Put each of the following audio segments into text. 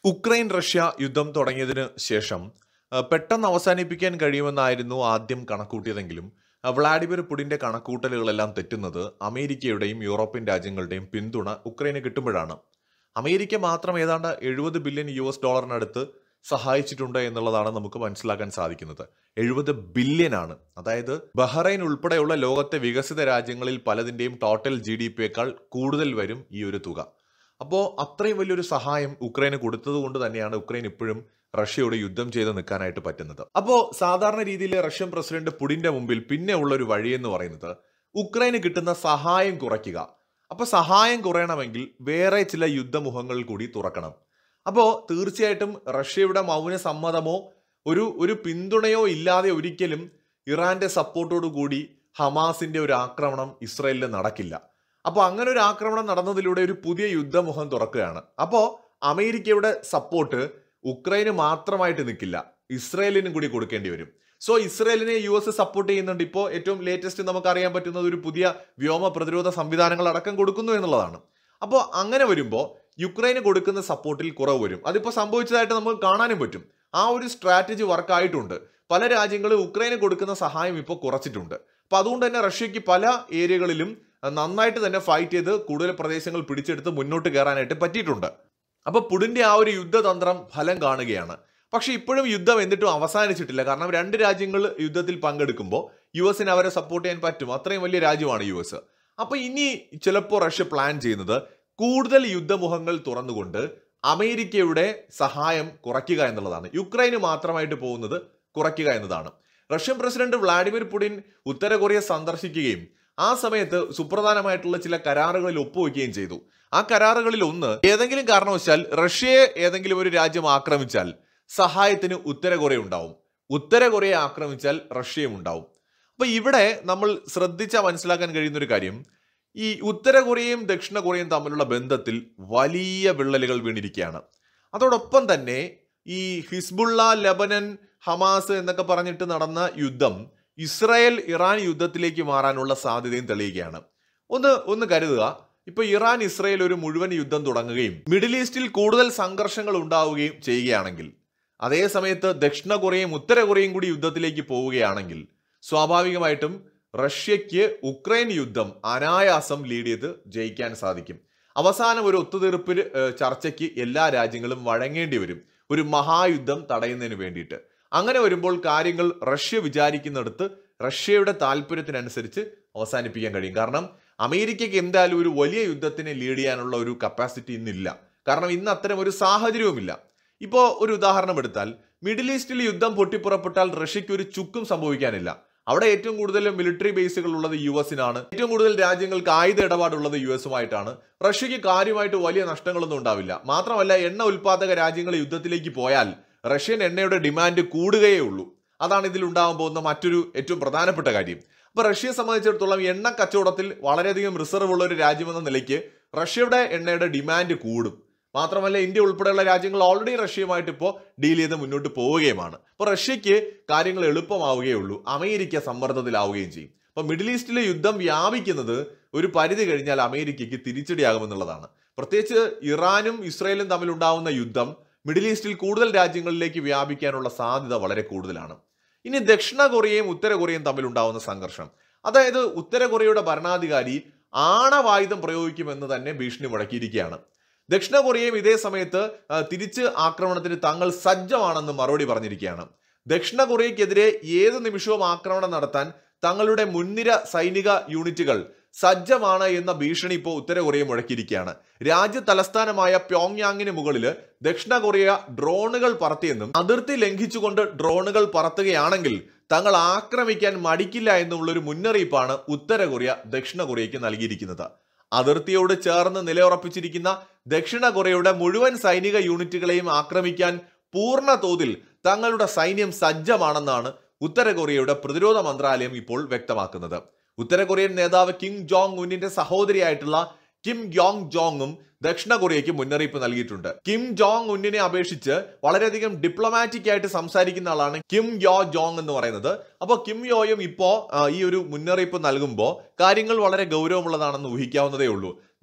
Ukraine Russia യുദ്ധം തുടങ്ങിയതിന് ശേഷം പെട്ടെന്ന് അവസാനിപ്പിക്കാൻ കഴിയുമെന്നായിരുന്നു ആദ്യം കണക്കൂട്ടിയതെങ്കിലും വ്ളാഡിമിർ പുടിന്റെ കണക്കൂട്ടലുകളെല്ലാം തെറ്റുന്നത് അമേരിക്കയുടെയും യൂറോപ്യൻ രാജ്യങ്ങളുടെയും പിന്തുണ ഉക്രൈന് കിട്ടുമ്പോഴാണ്. അമേരിക്ക മാത്രം ഏതാണ്ട് $70 ബില്യൺ സഹായിച്ചിട്ടുണ്ട് എന്നുള്ളതാണ് നമുക്ക് മനസ്സിലാക്കാൻ സാധിക്കുന്നത്. 70 ബില്യൺ ആണ്. അതായത് ബഹ്റൈൻ ഉൾപ്പെടെയുള്ള ലോകത്തെ വികസിത രാജ്യങ്ങളിൽ പലതിന്റെയും ടോട്ടൽ GDP-യേക്കാൾ കൂടുതൽ വരും ഈ ഒരു തുക. അപ്പോൾ അത്രയും വലിയൊരു സഹായം ഉക്രൈന് കൊടുത്തത് കൊണ്ട് തന്നെയാണ് ഉക്രൈൻ ഇപ്പോഴും റഷ്യയോട് യുദ്ധം ചെയ്ത് നിൽക്കാനായിട്ട് പറ്റുന്നത്. അപ്പോൾ സാധാരണ രീതിയിൽ റഷ്യൻ പ്രസിഡന്റ് പുടിന്റെ മുമ്പിൽ പിന്നെ ഉള്ള ഒരു വഴിയെന്ന് പറയുന്നത് ഉക്രൈന് കിട്ടുന്ന സഹായം കുറയ്ക്കുക. അപ്പോൾ സഹായം കുറയണമെങ്കിൽ വേറെ ചില യുദ്ധമുഖങ്ങൾ കൂടി തുറക്കണം. അപ്പോൾ തീർച്ചയായിട്ടും റഷ്യയുടെ മൗന സമ്മതമോ ഒരു പിന്തുണയോ ഇല്ലാതെ ഒരിക്കലും ഇറാന്റെ സപ്പോർട്ടോടു കൂടി ഹമാസിന്റെ ഒരു ആക്രമണം ഇസ്രായേലിൽ നടക്കില്ല. അപ്പോൾ അങ്ങനെ ഒരു ആക്രമണം നടന്നതിലൂടെ ഒരു പുതിയ യുദ്ധമുഖം തുറക്കുകയാണ്. അപ്പോൾ അമേരിക്കയുടെ സപ്പോർട്ട് ഉക്രൈന് മാത്രമായിട്ട് നിൽക്കില്ല, ഇസ്രായേലിനും കൂടി കൊടുക്കേണ്ടി വരും. സോ ഇസ്രായേലിനെ US സപ്പോർട്ട് ചെയ്യുന്നുണ്ട്. ഇപ്പോൾ ഏറ്റവും ലേറ്റസ്റ്റ് നമുക്ക് അറിയാൻ പറ്റുന്നത് ഒരു പുതിയ വ്യോമ പ്രതിരോധ സംവിധാനങ്ങൾ അടക്കം കൊടുക്കുന്നു എന്നുള്ളതാണ്. അപ്പോൾ അങ്ങനെ വരുമ്പോൾ യുക്രൈന് കൊടുക്കുന്ന സപ്പോർട്ടിൽ കുറവ് വരും. അതിപ്പോൾ സംഭവിച്ചതായിട്ട് നമുക്ക് കാണാനും പറ്റും. ആ ഒരു സ്ട്രാറ്റജി വർക്കായിട്ടുണ്ട്. പല രാജ്യങ്ങളും ഉക്രൈന് കൊടുക്കുന്ന സഹായം ഇപ്പോൾ കുറച്ചിട്ടുണ്ട്. അപ്പോൾ അതുകൊണ്ട് തന്നെ റഷ്യക്ക് പല ഏരിയകളിലും നന്നായിട്ട് തന്നെ ഫൈറ്റ് ചെയ്ത് കൂടുതൽ പ്രദേശങ്ങൾ പിടിച്ചെടുത്ത് മുന്നോട്ട് കയറാനായിട്ട് പറ്റിയിട്ടുണ്ട്. അപ്പോൾ പുടിന്റെ ആ ഒരു യുദ്ധതന്ത്രം ഫലം കാണുകയാണ്. പക്ഷെ ഇപ്പോഴും യുദ്ധം എന്നിട്ടും അവസാനിച്ചിട്ടില്ല. കാരണം രണ്ട് രാജ്യങ്ങൾ യുദ്ധത്തിൽ പങ്കെടുക്കുമ്പോൾ US അവരെ സപ്പോർട്ട് ചെയ്യാൻ പറ്റും. അത്രയും വലിയ രാജ്യമാണ് US. അപ്പോൾ ഇനി ചിലപ്പോൾ റഷ്യ പ്ലാൻ ചെയ്യുന്നത് കൂടുതൽ യുദ്ധമുഖങ്ങൾ തുറന്നുകൊണ്ട് അമേരിക്കയുടെ സഹായം കുറയ്ക്കുക എന്നുള്ളതാണ്. യുക്രൈന് മാത്രമായിട്ട് പോകുന്നത് കുറയ്ക്കുക എന്നതാണ്. റഷ്യൻ പ്രസിഡന്റ് വ്ളാഡിമിർ പുടിൻ ഉത്തര കൊറിയ സന്ദർശിക്കുകയും ആ സമയത്ത് സുപ്രധാനമായിട്ടുള്ള ചില കരാറുകളിൽ ഒപ്പുവെക്കുകയും ചെയ്തു. ആ കരാറുകളിൽ ഒന്ന്, ഏതെങ്കിലും കാരണവശാൽ റഷ്യയെ ഏതെങ്കിലും ഒരു രാജ്യം ആക്രമിച്ചാൽ സഹായത്തിന് ഉത്തര കൊറിയ ഉണ്ടാവും, ഉത്തര കൊറിയ ആക്രമിച്ചാൽ റഷ്യയും ഉണ്ടാവും. അപ്പൊ ഇവിടെ നമ്മൾ ശ്രദ്ധിച്ചാൽ മനസ്സിലാക്കാൻ കഴിയുന്ന ഒരു കാര്യം, ഈ ഉത്തര കൊറിയയും ദക്ഷിണ കൊറിയയും തമ്മിലുള്ള ബന്ധത്തിൽ വലിയ വിള്ളലുകൾ വീണിരിക്കുകയാണ്. അതോടൊപ്പം തന്നെ ഈ ഹിസ്ബുള്ള, ലെബനൻ, ഹമാസ് എന്നൊക്കെ പറഞ്ഞിട്ട് നടന്ന യുദ്ധം ഇസ്രായേൽ ഇറാൻ യുദ്ധത്തിലേക്ക് മാറാനുള്ള സാധ്യതയും തെളിയുകയാണ്. ഒന്ന് കരുതുക, ഇപ്പൊ ഇറാൻ ഇസ്രായേൽ ഒരു മുഴുവൻ യുദ്ധം തുടങ്ങുകയും മിഡിൽ ഈസ്റ്റിൽ കൂടുതൽ സംഘർഷങ്ങൾ ഉണ്ടാവുകയും ചെയ്യുകയാണെങ്കിൽ, അതേ സമയത്ത് ദക്ഷിണ കൊറിയയും ഉത്തര കൊറിയയും കൂടി യുദ്ധത്തിലേക്ക് പോവുകയാണെങ്കിൽ സ്വാഭാവികമായിട്ടും റഷ്യക്ക് ഉക്രൈൻ യുദ്ധം അനായാസം ലീഡ് ചെയ്ത് ജയിക്കാൻ സാധിക്കും. അവസാനം ഒരു ഒത്തുതീർപ്പ് ചർച്ചയ്ക്ക് എല്ലാ രാജ്യങ്ങളും വഴങ്ങേണ്ടി വരും, ഒരു മഹായുദ്ധം തടയുന്നതിന് വേണ്ടിയിട്ട്. അങ്ങനെ വരുമ്പോൾ കാര്യങ്ങൾ റഷ്യ വിചാരിക്കുന്നിടത്ത് റഷ്യയുടെ താല്പര്യത്തിനനുസരിച്ച് അവസാനിപ്പിക്കാൻ കഴിയും. കാരണം അമേരിക്കയ്ക്ക് എന്തായാലും ഒരു വലിയ യുദ്ധത്തിനെ ലീഡ് ചെയ്യാനുള്ള ഒരു കപ്പാസിറ്റി ഇന്നില്ല. കാരണം ഇന്ന് അത്തരം ഒരു സാഹചര്യവുമില്ല. ഇപ്പോൾ ഒരു ഉദാഹരണം എടുത്താൽ, മിഡിൽ ഈസ്റ്റിൽ യുദ്ധം പൊട്ടിപ്പുറപ്പെട്ടാൽ റഷ്യക്ക് ഒരു ചുക്കും സംഭവിക്കാനില്ല. അവിടെ ഏറ്റവും കൂടുതൽ മിലിറ്ററി ബേസുകൾ ഉള്ളത് US-നാണ്. ഏറ്റവും കൂടുതൽ രാജ്യങ്ങൾക്ക് ആയുധ ഇടപാടുള്ളത് US-ഉമായിട്ടാണ്. റഷ്യക്ക് കാര്യമായിട്ട് വലിയ നഷ്ടങ്ങളൊന്നും ഉണ്ടാവില്ല. മാത്രമല്ല, എണ്ണ ഉൽപ്പാദക രാജ്യങ്ങൾ യുദ്ധത്തിലേക്ക് പോയാൽ റഷ്യൻ എണ്ണയുടെ ഡിമാൻഡ് കൂടുകയേ ഉള്ളൂ. അതാണ് ഇതിൽ ഉണ്ടാകാൻ പോകുന്ന മറ്റൊരു ഏറ്റവും പ്രധാനപ്പെട്ട കാര്യം. അപ്പൊ റഷ്യയെ സംബന്ധിച്ചിടത്തോളം എണ്ണ കച്ചവടത്തിൽ വളരെയധികം റിസർവ് ഉള്ള ഒരു രാജ്യമെന്ന നിലയ്ക്ക് റഷ്യയുടെ എണ്ണയുടെ ഡിമാൻഡ് കൂടും. മാത്രമല്ല, ഇന്ത്യ ഉൾപ്പെടെയുള്ള രാജ്യങ്ങൾ ഓൾറെഡി റഷ്യയുമായിട്ട് ഇപ്പോൾ ഡീൽ ചെയ്ത് മുന്നോട്ട് പോവുകയുമാണ്. അപ്പോൾ റഷ്യക്ക് കാര്യങ്ങൾ എളുപ്പമാവുകയുള്ളൂ, അമേരിക്ക സമ്മർദ്ദത്തിലാവുകയും ചെയ്യും. അപ്പോൾ മിഡിൽ ഈസ്റ്റിലെ യുദ്ധം വ്യാപിക്കുന്നത് ഒരു പരിധി കഴിഞ്ഞാൽ അമേരിക്കയ്ക്ക് തിരിച്ചടിയാകുമെന്നുള്ളതാണ്. പ്രത്യേകിച്ച് ഇറാനും ഇസ്രായേലും തമ്മിലുണ്ടാവുന്ന യുദ്ധം മിഡിൽ ഈസ്റ്റിൽ കൂടുതൽ രാജ്യങ്ങളിലേക്ക് വ്യാപിക്കാനുള്ള സാധ്യത വളരെ കൂടുതലാണ്. ഇനി ദക്ഷിണ കൊറിയയും ഉത്തര കൊറിയയും തമ്മിലുണ്ടാവുന്ന സംഘർഷം, അതായത് ഉത്തര കൊറിയയുടെ ഭരണാധികാരി ആണവായുധം പ്രയോഗിക്കുമെന്ന് തന്നെ ഭീഷണി മുഴക്കിയിരിക്കുകയാണ്. ദക്ഷിണ കൊറിയയും ഇതേ സമയത്ത് തിരിച്ച് ആക്രമണത്തിന് തങ്ങൾ സജ്ജമാണെന്ന് മറുപടി പറഞ്ഞിരിക്കുകയാണ്. ദക്ഷിണ കൊറിയക്കെതിരെ ഏത് നിമിഷവും ആക്രമണം നടത്താൻ തങ്ങളുടെ മുൻനിര സൈനിക യൂണിറ്റുകൾ സജ്ജമാണ് എന്ന ഭീഷണി ഇപ്പോൾ ഉത്തര കൊറിയ മുഴക്കിയിരിക്കുകയാണ്. രാജ്യ തലസ്ഥാനമായ പ്യോങ്യാങ്ങിന് മുകളിൽ ദക്ഷിണ കൊറിയ ഡ്രോണുകൾ പറത്തിയെന്നും അതിർത്തി ലംഘിച്ചുകൊണ്ട് ഡ്രോണുകൾ പറത്തുകയാണെങ്കിൽ തങ്ങൾ ആക്രമിക്കാൻ മടിക്കില്ല എന്നുള്ളൊരു മുന്നറിയിപ്പാണ് ഉത്തര കൊറിയ ദക്ഷിണ കൊറിയയ്ക്ക് നൽകിയിരിക്കുന്നത്. അതിർത്തിയോട് ചേർന്ന് നിലയുറപ്പിച്ചിരിക്കുന്ന ദക്ഷിണ കൊറിയയുടെ മുഴുവൻ സൈനിക യൂണിറ്റുകളെയും ആക്രമിക്കാൻ പൂർണ്ണ തോതിൽ തങ്ങളുടെ സൈന്യം സജ്ജമാണെന്നാണ് ഉത്തര കൊറിയയുടെ പ്രതിരോധ മന്ത്രാലയം ഇപ്പോൾ വ്യക്തമാക്കുന്നത്. ഉത്തര കൊറിയൻ നേതാവ് കിം ജോങ് ഉന്നിന്റെ സഹോദരിയായിട്ടുള്ള കിം യോങ് ജോങ്ങും ദക്ഷിണ കൊറിയയ്ക്ക് മുന്നറിയിപ്പ് നൽകിയിട്ടുണ്ട്. കിം ജോങ് ഉന്നിനെ അപേക്ഷിച്ച് വളരെയധികം ഡിപ്ലോമാറ്റിക് ആയിട്ട് സംസാരിക്കുന്ന ആളാണ് കിം യോ ജോങ് എന്ന് പറയുന്നത്. അപ്പോൾ കിം യോയും ഇപ്പോ ഈ ഒരു മുന്നറിയിപ്പ് നൽകുമ്പോൾ കാര്യങ്ങൾ വളരെ ഗൗരവമുള്ളതാണെന്ന് ഊഹിക്കാവുന്നതേ ഉള്ളൂ.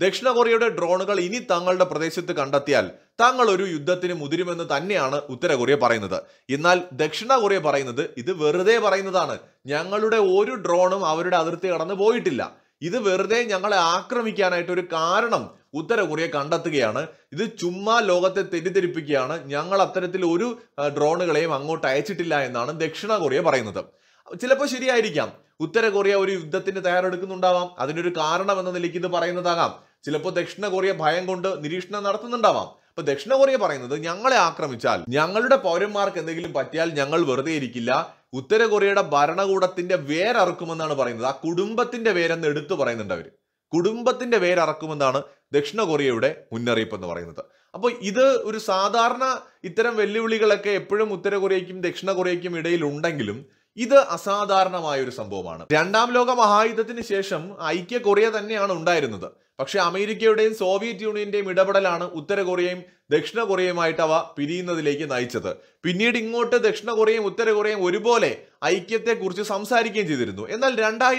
ദക്ഷിണ കൊറിയയുടെ ഡ്രോണുകൾ ഇനി തങ്ങളുടെ പ്രദേശത്ത് കണ്ടെത്തിയാൽ താങ്കൾ ഒരു യുദ്ധത്തിന് മുതിരുമെന്ന് തന്നെയാണ് ഉത്തര കൊറിയ പറയുന്നത്. എന്നാൽ ദക്ഷിണ കൊറിയ പറയുന്നത് ഇത് വെറുതെ പറയുന്നതാണ്. ഞങ്ങളുടെ ഒരു ഡ്രോണും അവരുടെ അതിർത്തി കടന്ന് പോയിട്ടില്ല. ഇത് വെറുതെ ഞങ്ങളെ ആക്രമിക്കാനായിട്ട് ഒരു കാരണം ഉത്തര കൊറിയ കണ്ടെത്തുകയാണ്. ഇത് ചുമ്മാ ലോകത്തെ തെറ്റിദ്ധരിപ്പിക്കുകയാണ്. ഞങ്ങൾ അത്തരത്തിൽ ഒരു ഡ്രോണുകളെയും അങ്ങോട്ട് അയച്ചിട്ടില്ല എന്നാണ് ദക്ഷിണ കൊറിയ പറയുന്നത്. ചിലപ്പോൾ ശരിയായിരിക്കാം, ഉത്തര കൊറിയ ഒരു യുദ്ധത്തിന് തയ്യാറെടുക്കുന്നുണ്ടാവാം. അതിനൊരു കാരണം എന്ന നിലയ്ക്ക് ഇത് പറയുന്നതാകാം. ചിലപ്പോൾ ദക്ഷിണ കൊറിയ ഭയം കൊണ്ട് നിരീക്ഷണം നടത്തുന്നുണ്ടാവാം. അപ്പൊ ദക്ഷിണ കൊറിയ പറയുന്നത് ഞങ്ങളെ ആക്രമിച്ചാൽ, ഞങ്ങളുടെ പൗരന്മാർക്ക് എന്തെങ്കിലും പറ്റിയാൽ ഞങ്ങൾ വെറുതെ ഇരിക്കില്ല, ഉത്തര കൊറിയയുടെ ഭരണകൂടത്തിന്റെ വേരറുക്കുമെന്നാണ് പറയുന്നത്. ആ കുടുംബത്തിന്റെ വേരെന്ന് എടുത്തു പറയുന്നുണ്ട് അവര്. കുടുംബത്തിന്റെ വേരറക്കുമെന്നാണ് ദക്ഷിണ കൊറിയയുടെ മുന്നറിയിപ്പ് എന്ന് പറയുന്നത്. അപ്പോൾ ഇത് ഒരു സാധാരണ ഇത്തരം വെല്ലുവിളികളൊക്കെ എപ്പോഴും ഉത്തര കൊറിയയ്ക്കും ദക്ഷിണ കൊറിയയ്ക്കും ഇടയിൽ ഉണ്ടെങ്കിലും ഇത് അസാധാരണമായ ഒരു സംഭവമാണ്. രണ്ടാം ലോക മഹായുദ്ധത്തിന് ശേഷം ഐക്യ കൊറിയ തന്നെയാണ് ഉണ്ടായിരുന്നത്. പക്ഷെ അമേരിക്കയുടെയും സോവിയറ്റ് യൂണിയന്റെയും ഇടപെടലാണ് ഉത്തര കൊറിയയും ദക്ഷിണ കൊറിയയുമായിട്ട് അവ പിരിയുന്നതിലേക്ക് നയിച്ചത്. പിന്നീട് ഇങ്ങോട്ട് ദക്ഷിണ കൊറിയയും ഉത്തര കൊറിയയും ഒരുപോലെ ഐക്യത്തെക്കുറിച്ച് സംസാരിക്കുകയും ചെയ്തിരുന്നു. എന്നാൽ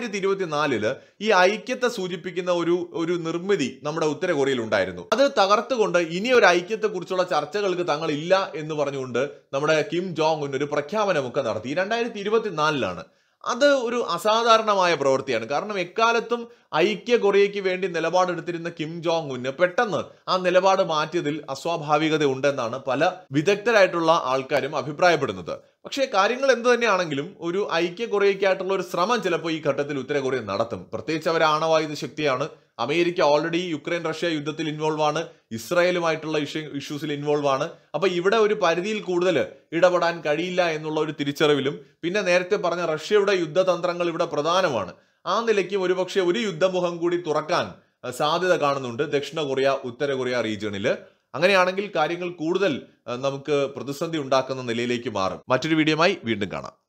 2024 ഈ ഐക്യത്തെ സൂചിപ്പിക്കുന്ന ഒരു നിർമ്മിതി നമ്മുടെ ഉത്തര കൊറിയയിൽ ഉണ്ടായിരുന്നു. അത് തകർത്തുകൊണ്ട് ഇനി ഒരു ഐക്യത്തെക്കുറിച്ചുള്ള ചർച്ചകൾക്ക് തങ്ങൾ ഇല്ല എന്ന് പറഞ്ഞുകൊണ്ട് നമ്മുടെ കിം ജോങ് ഉൻ ഒരു പ്രഖ്യാപനമൊക്കെ നടത്തി. 2024 അത് ഒരു അസാധാരണമായ പ്രവൃത്തിയാണ്. കാരണം എക്കാലത്തും ഐക്യ കൊറിയയ്ക്ക് വേണ്ടി നിലപാടെടുത്തിരുന്ന കിം ജോങ് ഉന്ന് പെട്ടെന്ന് ആ നിലപാട് മാറ്റിയതിൽ അസ്വാഭാവികത ഉണ്ടെന്നാണ് പല വിദഗ്ധരായിട്ടുള്ള ആൾക്കാരും അഭിപ്രായപ്പെടുന്നത്. പക്ഷേ കാര്യങ്ങൾ എന്ത് തന്നെയാണെങ്കിലും ഒരു ഐക്യ കൊറിയയ്ക്കായിട്ടുള്ള ഒരു ശ്രമം ചിലപ്പോൾ ഈ ഘട്ടത്തിൽ ഉത്തര കൊറിയ നടത്തും. പ്രത്യേകിച്ച് അവർ ആണവായുധ ശക്തിയാണ്. അമേരിക്ക ഓൾറെഡി യുക്രൈൻ റഷ്യ യുദ്ധത്തിൽ ഇൻവോൾവ് ആണ്, ഇസ്രായേലുമായിട്ടുള്ള ഇഷ്യൂസിൽ ഇൻവോൾവ് ആണ്. അപ്പൊ ഇവിടെ ഒരു പരിധിയിൽ കൂടുതൽ ഇടപെടാൻ കഴിയില്ല എന്നുള്ള ഒരു തിരിച്ചറിവിലും, പിന്നെ നേരത്തെ പറഞ്ഞ റഷ്യയുടെ യുദ്ധതന്ത്രങ്ങൾ ഇവിടെ പ്രധാനമാണ്, ആ നിലയ്ക്ക് ഒരുപക്ഷെ ഒരു യുദ്ധമുഖം കൂടി തുറക്കാൻ സാധ്യത കാണുന്നുണ്ട് ദക്ഷിണ കൊറിയ ഉത്തര കൊറിയ റീജിയണിൽ. അങ്ങനെയാണെങ്കിൽ കാര്യങ്ങൾ കൂടുതൽ നമുക്ക് പ്രതിസന്ധി ഉണ്ടാക്കുന്ന നിലയിലേക്ക് മാറും. മറ്റൊരു വീഡിയോയുമായി വീണ്ടും കാണാം.